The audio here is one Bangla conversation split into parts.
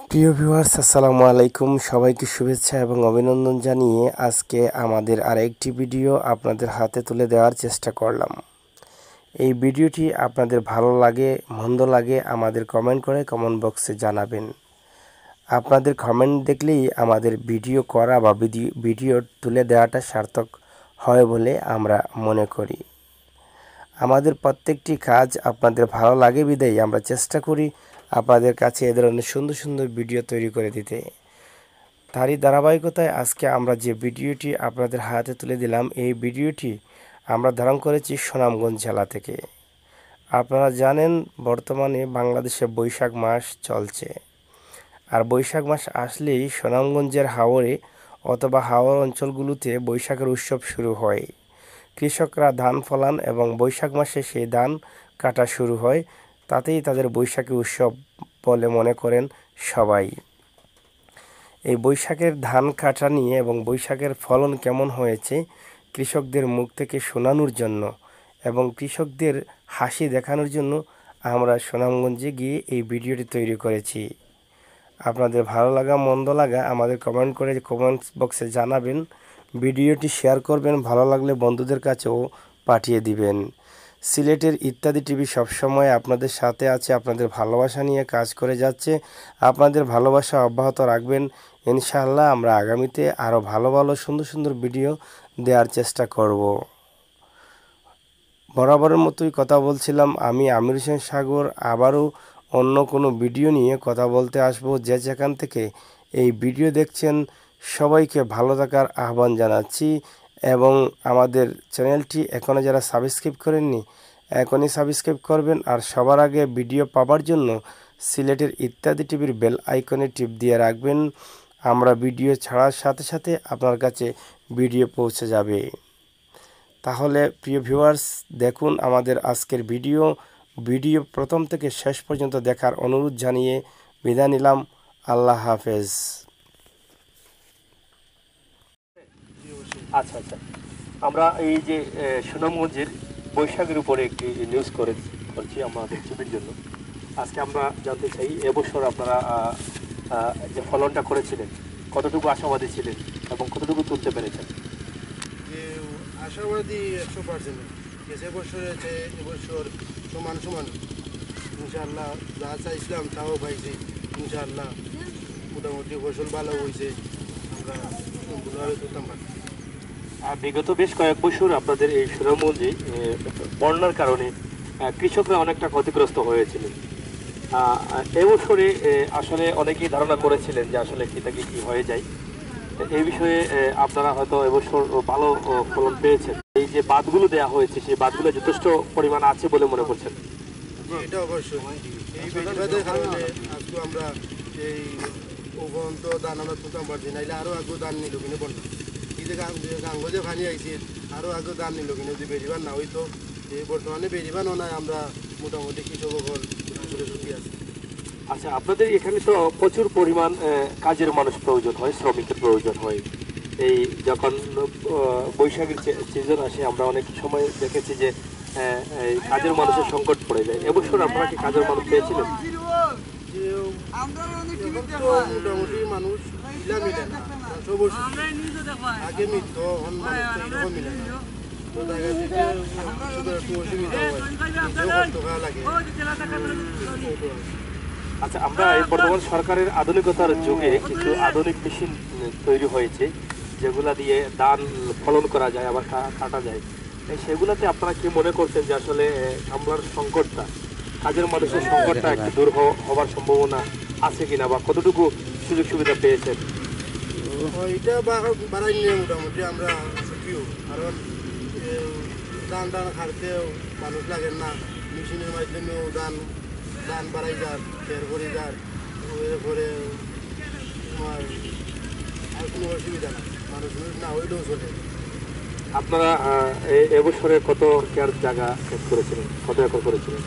প্রিয় ভিউয়ার্স, আসসালামু আলাইকুম। সবাইকে শুভেচ্ছা এবং অভিনন্দন জানিয়ে আজকে আমাদের আরেকটি ভিডিও আপনাদের হাতে তুলে দেওয়ার চেষ্টা করলাম। এই ভিডিওটি আপনাদের ভালো লাগে মন্দ লাগে আমাদের কমেন্ট করে কমেন্ট বক্সে জানাবেন। আপনাদের কমেন্ট দেখলেই আমাদের ভিডিও করা বা ভিডিও তুলে দেওয়াটা সার্থক হয় বলে আমরা মনে করি। আমাদের প্রত্যেকটি কাজ আপনাদের ভালো লাগে বিধায় আমরা চেষ্টা করি আপনাদের কাছে এ ধরনের সুন্দর সুন্দর ভিডিও তৈরি করে দিতে। তারই ধারাবাহিকতায় আজকে আমরা যে ভিডিওটি আপনাদের হাতে তুলে দিলাম, এই ভিডিওটি আমরা ধারণ করেছি সুনামগঞ্জ জেলা থেকে। আপনারা জানেন বর্তমানে বাংলাদেশে বৈশাখ মাস চলছে, আর বৈশাখ মাস আসলেই সুনামগঞ্জের হাওরে অথবা হাওর অঞ্চলগুলোতে বৈশাখের উৎসব শুরু হয়। কৃষকরা ধান ফলান এবং বৈশাখ মাসে সেই ধান কাটা শুরু হয়, তাতেই তাদের বৈশাখী উৎসব বলে মনে করেন সবাই। এই বৈশাখের ধান কাটা নিয়ে এবং বৈশাখের ফলন কেমন হয়েছে কৃষকদের মুখ থেকে শোনানোর জন্য এবং কৃষকদের হাসি দেখানোর জন্য আমরা সুনামগঞ্জে গিয়ে এই ভিডিওটি তৈরি করেছি। আপনাদের ভালো লাগা মন্দ লাগা আমাদের কমেন্ট করে কমেন্টস বক্সে জানাবেন। ভিডিওটি শেয়ার করবেন, ভালো লাগলে বন্ধুদের কাছেও পাঠিয়ে দিবেন। সিলেটের ইত্যাদি টিভি সবসময় আপনাদের সাথে আছে, আপনাদের ভালোবাসা নিয়ে কাজ করে যাচ্ছে। আপনাদের ভালোবাসা অব্যাহত রাখবেন ইনশাআল্লাহ। আমরা আগামীতে আরও ভালো ভালো সুন্দর সুন্দর ভিডিও দেওয়ার চেষ্টা করব। বরাবরের মতোই কথা বলছিলাম আমি আমির হোসেন সাগর। আবারও অন্য কোনো ভিডিও নিয়ে কথা বলতে আসবো। যে যেখান থেকে এই ভিডিও দেখছেন সবাইকে ভালো থাকার আহ্বান জানাচ্ছি এবং আমাদের চ্যানেলটি এখনও যারা সাবস্ক্রাইব করেননি এখনই সাবস্ক্রাইব করবেন। আর সবার আগে ভিডিও পাওয়ার জন্য সিলেটের ইত্যাদি টিভির বেল আইকনে টিপ দিয়ে রাখবেন। আমরা ভিডিও ছাড়ার সাথে সাথে আপনার কাছে ভিডিও পৌঁছে যাবে। তাহলে প্রিয় ভিউয়ার্স, দেখুন আমাদের আজকের ভিডিও প্রথম থেকে শেষ পর্যন্ত দেখার অনুরোধ জানিয়ে বিদায় নিলাম। আল্লাহ হাফেজ। আচ্ছা আচ্ছা, আমরা এই যে সুনামগঞ্জের বৈশাখের উপরে একটি নিউজ করছি আমাদের টিভির জন্য। আজকে আমরা জানতে চাই এবছর আপনারা যে ফলনটা করেছিলেন কতটুকু আশাবাদী ছিলেন এবং কতটুকু তুলতে পেরেছেন? আশাবাদী 100%। এবছর এবছর সমান সমান ইনশাআল্লাহ যা চাইছিলাম তাও পাইছি ইনশাআল্লাহ। মোটামুটি ফসল ভালো হয়েছে, আমরা ভালোভাবে করতাম পারি। বিগত বেশ কয়েক বছর আপনাদের এই সুনামগঞ্জে বন্যার কারণে কৃষকরা অনেকটা ক্ষতিগ্রস্ত হয়েছিলেন। এবছরে আসলে অনেকেই ধারণা করেছিলেন যে আসলে কি থেকে কি হয়ে যায়। এই বিষয়ে আপনারা হয়তো এবছর ভালো ফলন পেয়েছেন। এই যে বাঁধগুলো দেওয়া হয়েছে সেই বাঁধগুলো যথেষ্ট পরিমাণ আছে বলে মনে করছেন? এটা অবশ্যই এই বেশিরভাগের কারণে আজকে আমরা এই পর্যন্ত দান আমরা তুলতাম পারছি, নাইলে আরও আগে দান নিল কিনে বন্যা এই যে গাঙ্গজে ফানি আইছে আরও আগে দান নিল কিনে যদি বেরিবান না হইতো এই বর্তমানে বেরিবানও নাই। আমরা মোটামুটি কৃষক করে সুখী আছি। আচ্ছা, আপনাদের এখানে তো প্রচুর পরিমাণ কাজের মানুষ প্রয়োজন হয়, শ্রমিকের প্রয়োজন হয়। এই যখন বৈশাখের সিজন আসে আমরা অনেক সময় দেখেছি যে এই কাজের মানুষের সংকট পড়ে যায়। এবছর আপনারা কি কাজের মানুষ পেয়েছিলেন? মোটামুটি মানুষ মিলে না, আগে মিলত মিলে না, তো দেখা যাচ্ছে একটু অসুবিধা হয়, লাগে। আচ্ছা, আমরা এই বর্তমান সরকারের আধুনিকতার যুগে কিছু আধুনিক মেশিন তৈরি হয়েছে যেগুলা দিয়ে ধান ফলন করা যায় আবার কাটা যায়। সেগুলাতে আপনারা কি মনে করছেন যে আসলে কামলার সংকটটা, কাজের মানুষের সংকটটা একটু দূর হওয়ার সম্ভাবনা আছে কিনা বা কতটুকু সুযোগ সুবিধা পেয়েছেন? এটা বাড়াই নিয়ে মোটামুটি আমরা সুখীও, কারণ ধান খাটতেও মানুষ লাগেন না, মেশিনের মাধ্যমেও ধান বাড়াই যার ফের করে যার এরপরে তোমার আর কোনো অসুবিধা না, মানুষ না হইলেও চলে। আপনারা এবছরে কত কেয়ার জায়গা শেষ করেছিলেন, কত একর করেছিলেন?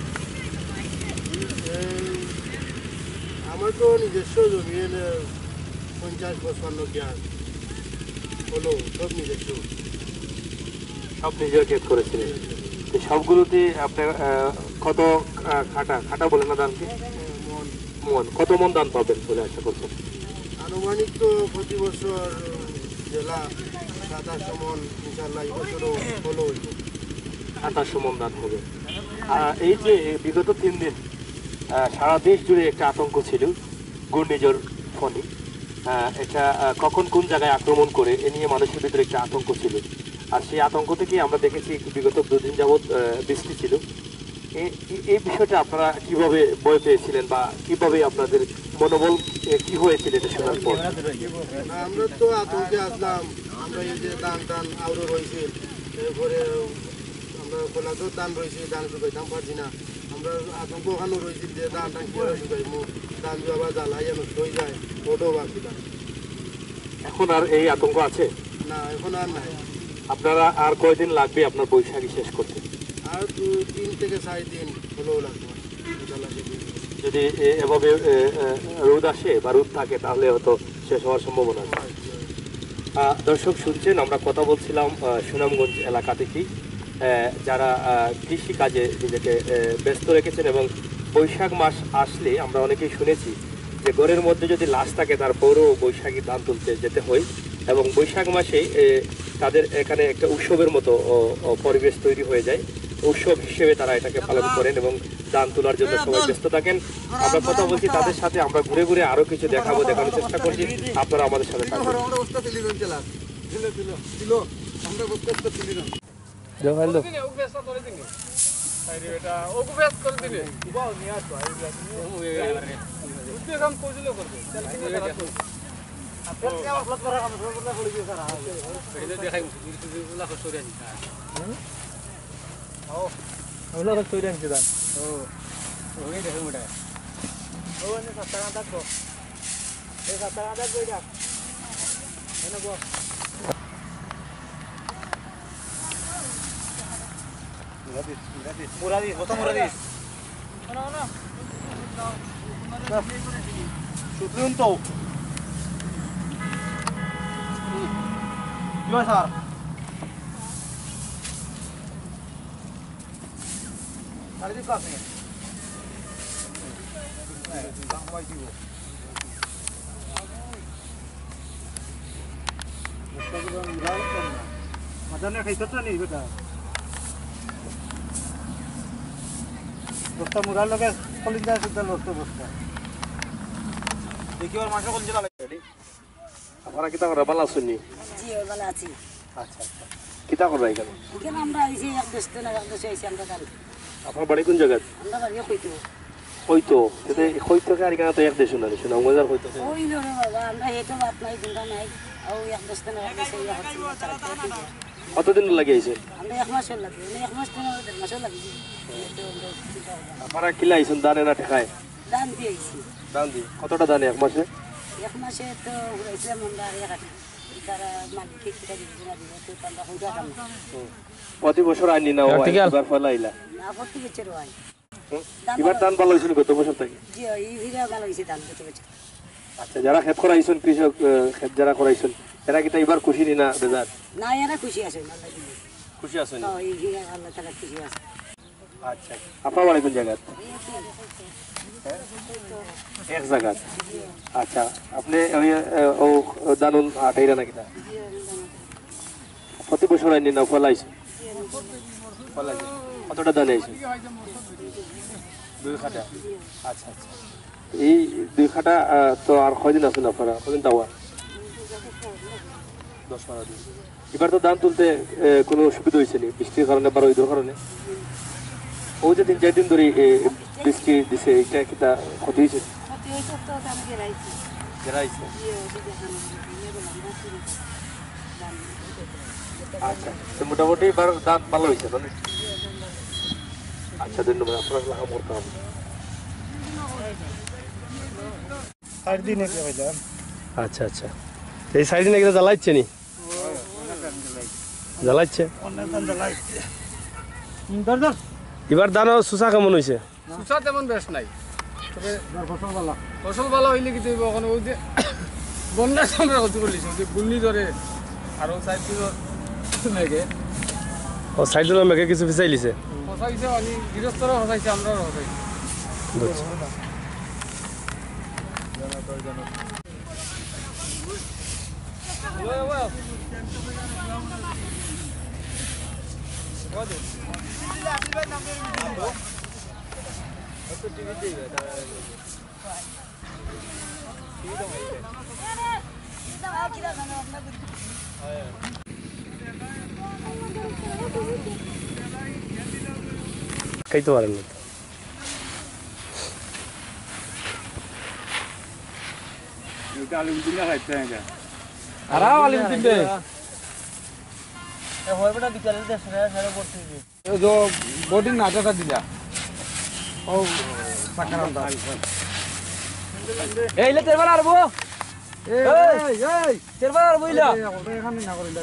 আমার তো নিজস্ব জমি 50-55 কেয়ার হলো, সব নিজস্ব, সব নিজের ক্ষেত করেছিলেন। সবগুলোতে আপনার কত খাটা বলে না ধানকে মন, কত মন ধান পাবেন বলে আশা করছেন? আনুমানিক তো প্রতি বছর জেলা 27 মন ইনশাল্লাহ এই বছরও হলো। 28 মন ধান হবে। এই যে বিগত 3 দিন সারা দেশ জুড়ে একটা আতঙ্ক ছিল ঘূর্ণিঝড় ফনি। এটা কখন কোন জায়গায় আক্রমণ করে এ নিয়ে মানুষের ভিতরে একটা আতঙ্ক ছিল। আর সেই আতঙ্ক থেকে আমরা দেখেছি বিগত 2 দিন যাবৎ বৃষ্টি ছিল। এই বিষয়টা আপনারা কিভাবে ভয় পেয়েছিলেন বা কিভাবে আপনাদের মনোবল কি হয়েছিল এটা শোনার পর? আমরা তো আতঙ্কে আসলাম। আমরা এই যে ধান আউরো রয়েছে, এরপরে আমরা খোলাতেও ধান রয়েছে, ধান শুকাইতাম পারছি না। আমরা আতঙ্ক ওখানেও রয়েছি যে ধান কীভাবে শুকাইমু, ধান যদি আবার জ্বালাইয়া নষ্ট হয়ে যায় ওটাও ভাবছিলাম। এখন আর এই আতঙ্ক আছে না, এখন আর নাই। আপনারা আর কয়দিন লাগবে আপনার বৈশাখী শেষ করতে? আর 3 থেকে 4 দিন হলেও লাগবে। যদি এভাবে রোদ আসে বা রোদ থাকে তাহলে হয়তো শেষ হওয়ার সম্ভাবনা আছে। দর্শক শুনছেন, আমরা কথা বলছিলাম সুনামগঞ্জ এলাকা থেকেই যারা কৃষি কাজে নিজেকে ব্যস্ত রেখেছেন এবং বৈশাখ মাস আসলে আমরা অনেকেই শুনেছি যে ঘরের মধ্যে যদি লাশ থাকে তারপরও বৈশাখী ধান তুলতে যেতে হয় এবং বৈশাখ মাসে তাদের এখানে একটা উৎসবের মতো পরিবেশ তৈরি হয়ে যায়। উৎসব হিসেবে তারা এটাকে পালন করেন এবং ধান তোলার জন্য সবাই ব্যস্ত থাকেন। আমরা কথা বলছি তাদের সাথে, আমরা ঘুরে ঘুরে আরো কিছু দেখানোর চেষ্টা করছি। আপনারা আমাদের সাথে থাকবেন। বস্তা মুরার লগে কলিজা সুদ্ধা বস্তা বস্তা দেখি আর মাংস কলিজা লাগে। আপনারা কিতা করা ভালো আছেন? জি ভালো আছি। আচ্ছা আচ্ছা, কিতা করবা এখানে? এখানে আমরা আইছি এক দেশ তো না, এক দেশে আইছি আমরা গাড়ি। আপনার বাড়ি কোন জায়গায়? আমরা বাড়ি কইতো হয়তো হয়তো আর এখানে তো এক দেশ না শুনা মজার হয়তো। ওই রে বাবা, আমরা হেটো বাত নাই দুটা নাই। আর এক দেশ তো না, এক দেশে ইয়া হচ্ছে চালাতে। কতদিন লাগে আইছে? আমরা 1 মাস লাগে, মানে 1 মাস তো 1.5 মাস লাগে। আপনারা কিলা আইছেন দানে না ঠেকায়? দান দিয়ে আইছি। দান দি কতটা দানে এক মাসে? 1 মাসে তো হইছে আমরা 1 টাকা। তারা মালিক ঠিক করে দিবে না, দিবে তো আমরা হইতা কাম না। প্রতি বছর আইনি না এবার ফলাইলা না প্রতি বছর হয়। এবার ধান ভালো হয়েছিল গত বছর থেকে? জি এই ভিড়া ভালো হইছে ধান গত বছর। আচ্ছা, যারা ক্ষেত করাইছেন কৃষক ক্ষেত যারা করাইছেন এরা কি এবার খুশি নি না বেজার? না এরা খুশি আছে, আল্লাহ দিলে। খুশি আছেন? তো এই ভিড়া আল্লাহ তাআলা খুশি আছে। আচ্ছা, আপনার বাড়ি কোন জায়গা? এক জায়গা। আচ্ছা, আপনি ওই ও দানুন আটাইরা নাকি না প্রতি বছর আইনি না ফলাইছে? ফলাইছে কতটা দানে আইছে? 2 খাটা। আচ্ছা আচ্ছা, এই 2 খাটা তো আর কয়দিন আছেন আপনারা? কদিন তাও 10-12 দিন। এবার তো ধান তুলতে কোনো অসুবিধা হয়েছে নি বৃষ্টির কারণে বা রোদের কারণে? ও যে 3-4 দিন ধরে বৃষ্টি দিছে এটা কি তা ক্ষতি হয়েছে? আচ্ছা, তো মোটামুটি এবার ধান ভালো হয়েছে মানে? আচ্ছা, ধন্যবাদ। আপনার লাগা করতে হবে 4 দিন একে হইলাম। আচ্ছা আচ্ছা, এই সাইডে নাকি জ্বালাইছে নি? জ্বালাইছে। এবার ধান সুসা কেমন হয়েছে? সুসা তেমন বেশ নাই, তবে ফসল ভালো হইলে কি তৈব ওখানে ওই যে বন্যার আমরা ক্ষতি করলিছি যে গুল্লি ধরে আরো সাইড মেঘে ও সাইডে মেঘে কিছু ফিসাইলিছে। ফসাইছে মানে গৃহস্থরা ফসাইছে, আমরাও ফসাইছি। খাইতে পারেন না बोटिंग नाचा दिला এইলে তেরবার আরবো তেরবার আরবো ইলা এখানে না করিলা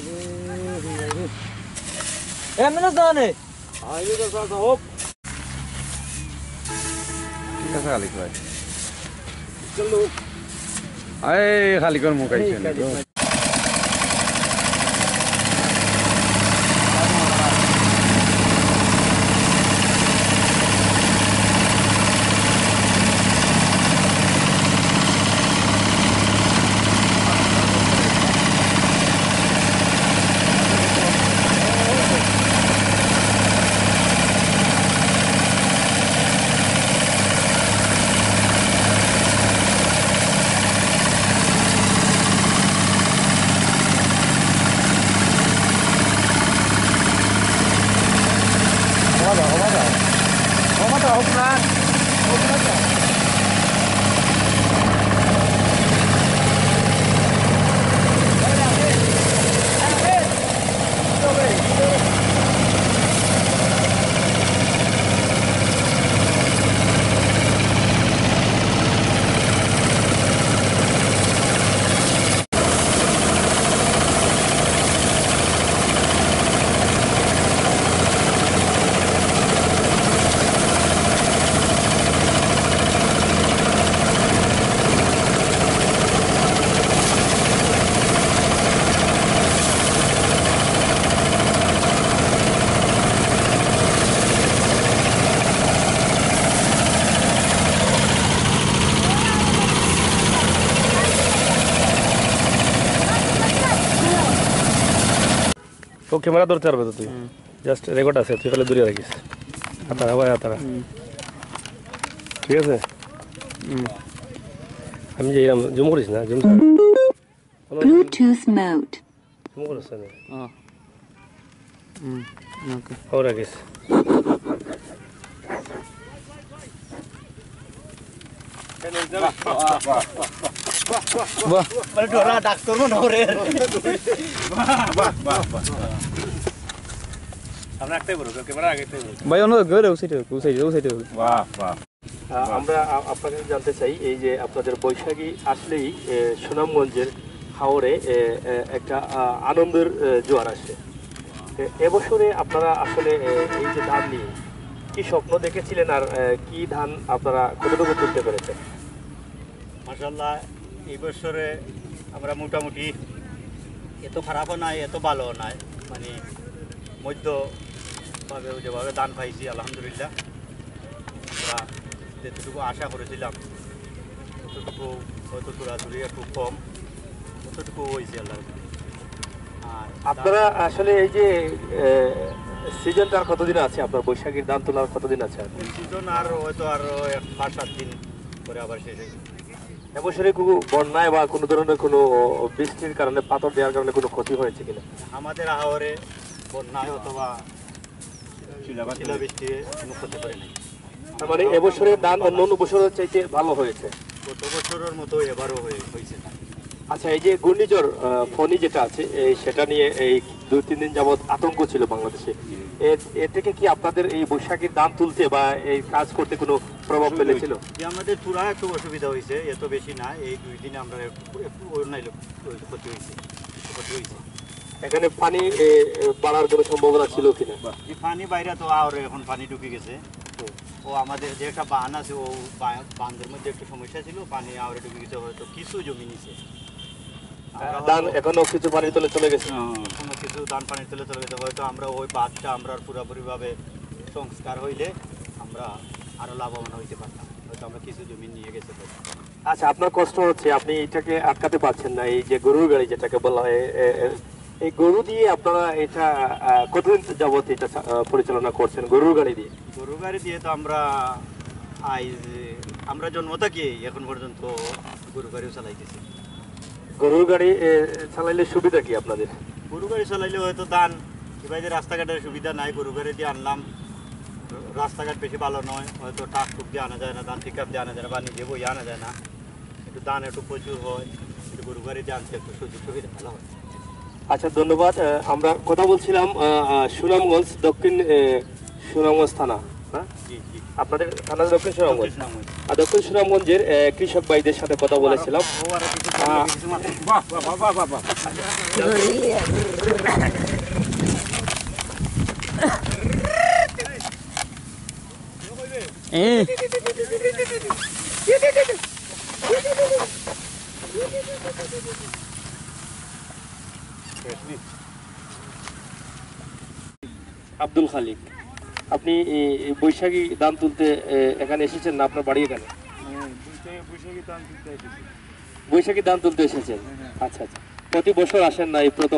এমন জানে আইলে তো সব হোপ ঠিক আছে খালি ভাই চলো আয় খালি কর মুকাইছে না ও ক্যামেরা ধরতে পারবে তো তুই জাস্ট রেকর্ড আছে তুই খালি দূরে রাখিস হাতারা ভাই হাতারা ঠিক আছে আমি যে জুম করিস না জুম Bluetooth mode. জুম করিস না ওকে ও রাখিস বাহ মানে টোরা ডাক্তার মনে করে আমরা একটাই বলবো ক্যামেরা আগেটাই বলবো ভাই অন্য ঘরে ওসাইতে বাহ বাহ আমরা আপনাকে জানতে চাই এই যে আপনাদের বৈশাখী আসলেই সুনামগঞ্জের হাওরে একটা আনন্দের জোয়ার আসে এবছরে আপনারা আসলে এই যে ধান নিয়ে কি স্বপ্ন দেখেছিলেন আর কি ধান আপনারা কতটুকু তুলতে পেরেছেন? মাশাআল্লাহ এই বছরে আমরা মোটামুটি এত খারাপও নাই এত ভালোও নাই মানে মধ্যভাবে যেভাবে দান পাইছি আলহামদুলিল্লাহ আমরা যেতটুকু আশা করেছিলাম ততটুকু হয়তো তোরাতুরি একটু কম ততটুকু হয়েছে আল্লাহ। আর আপনারা আসলে এই যে সিজনটা আর কতদিন আছে আপনার বৈশাখীর ধান তোলার কতদিন আছে আর? সিজন আর হয়তো আরও 5-7 দিন পরে আবার শেষ হয়ে যাবে। এবছরে কোনো বন্যায় বা কোনো ধরনের কোনো বৃষ্টির কারণে পাথর দেওয়ার কারণে কোনো ক্ষতি হয়েছে কিনা? আমাদের আহারে বন্যায় অথবা শিলাবৃষ্টি কোনো ক্ষতি করে নাই। তার মানে এবছরের ধান অন্য অন্য বছরের চাইতে ভালো হয়েছে। গত বছরের মতো এবারও হয়েছে না। আচ্ছা, এই যে ঘূর্ণিঝড় ফনি যেটা আছে সেটা নিয়ে এই 2-3 দিন যাবৎ আতঙ্ক ছিল বাংলাদেশে, এ থেকে কি আপনাদের এই বৈশাখীর ধান তুলতে বা এই কাজ করতে কোনো প্রভাব ফেলেছিল? যে আমাদের পুরা একটু অসুবিধা হয়েছে, এত বেশি না, এই 2 দিনে আমরা একটু অন্যায় ক্ষতি হয়েছে। এখানে পানি বাড়ার কোনো সম্ভাবনা ছিল কিনা? এই পানি বাইরে তো আর এখন পানি ঢুকে গেছে। ও আমাদের যে একটা বাঁধ আছে, ও বাঁধের মধ্যে একটু সমস্যা ছিল, পানি আওয়ারে ঢুকে গেছে, হয়তো কিছু জমি নিচে ধান এখনো কিছু পানির তলে চলে গেছে, কোনো কিছু ধান পানির তলে চলে গেছে। হয়তো আমরা ওই বাঁধটা আমরা পুরোপুরিভাবে সংস্কার হইলে আমরা আরও লাভবান হইতে পারতাম, হয়তো আমরা কিছু জমি নিয়ে গেছে। আচ্ছা, আপনার কষ্ট হচ্ছে, আপনি এটাকে আটকাতে পারছেন না, এই যে গরুর গাড়ি যেটাকে বলা হয়, এই গরু দিয়ে আপনারা এটা কতদিন যাবত এটা পরিচালনা করছেন গরুর গাড়ি দিয়ে? গরু গাড়ি দিয়ে তো আমরা জন্ম থেকে এখন পর্যন্ত গরু গাড়িও চালাইতেছি। গরুর গাড়ি চালাইলে সুবিধা কি আপনাদের? গরু গাড়ি চালাইলে হয়তো দান এবার যে রাস্তাঘাটের সুবিধা নাই, গরু গাড়ি দিয়ে আনলাম, রাস্তাঘাট বেশি ভালো নয়, হয়তো ট্রাক টুক দিয়ে আনা যায় না, ধান পিক আপ দিয়ে আনা যায় না, বা নিজে বই আনা যায় না, একটু দান একটু প্রচুর হয়, একটু গরু গাড়ি দিয়ে আনতে একটু সুযোগ সুবিধা ভালো হয়। আচ্ছা, ধন্যবাদ। আমরা কথা বলছিলাম সুনামগঞ্জ, দক্ষিণ সুনামগঞ্জ থানা, হ্যাঁ জি জি। আপনাদের থানা দক্ষিণ সুনামগঞ্জ। আর দক্ষিণ সুনামগঞ্জের কৃষক ভাইদের সাথে কথা বলেছিলাম। আব্দুল খালিক, আপনি এই বৈশাখী ধান তুলতে এখানে এসেছেন না? আপনার বাড়ি এখানে? বৈশাখী ধান তুলতে এসেছেন? আচ্ছা আচ্ছা। প্রতি বছর আসেন না, এই প্রথম?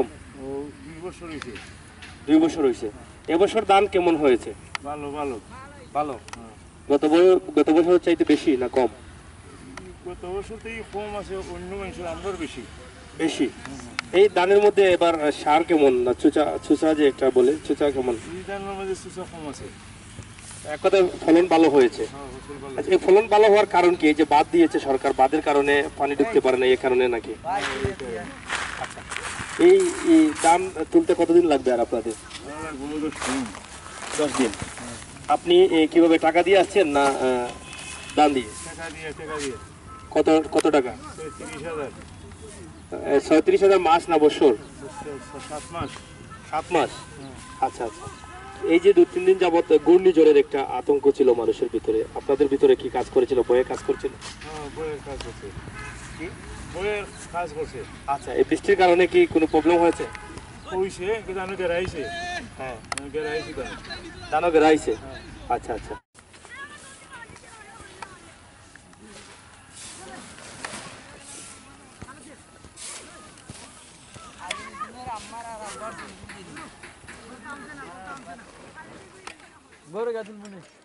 2 বছর হয়েছে। এবছর ধান কেমন হয়েছে? ভালো ভালো ভালো। গত বছর চাইতে বেশি না কম? গত বছরতেই কম আছে, অন্য মানুষের আমরাও বেশি। বেশি। এই ধানের মধ্যে এবার সার কেমন, না চুচা যে একটা বলে, চুচা কেমন? এই ধানের মধ্যে সুসা কম আছে। এক কথায় ফলন ভালো হয়েছে। ফসল ভালো। আচ্ছা, এই ফলন ভালো হওয়ার কারণ কি? এই যে বাঁধ দিয়েছে সরকার, বাঁধের কারণে পানি ঢুকতে পারে না, এই কারণে নাকি? এই ধান তুলতে কতদিন লাগবে আর আপনাদের? 10 দিন। আপনি কিভাবে টাকা দিয়ে আসছেন না দান দিয়ে? টাকা দিয়ে কত টাকা? 30,000। 37,000 মাস না বছর? 7 মাস। 7 মাস। আচ্ছা আচ্ছা। এই যে 2-3 দিন যাবত ঘূর্ণিঝড়ের একটা আতঙ্ক ছিল মানুষের ভিতরে, আপনাদের ভিতরে কি কাজ করেছিল? বয়ে কাজ করেছিল? বইয়ের কাজ করছে। কি? বইয়ের কাজ করছে। আচ্ছা, এই বৃষ্টির কারণে কি কোনো প্রবলেম হয়েছে? হইছে, কিন্তু আমি গেরাইছে। হ্যাঁ, আমি গেরাইছি তো। দানও বেড়াইছে। আচ্ছা আচ্ছা। গরু গাতুল মনে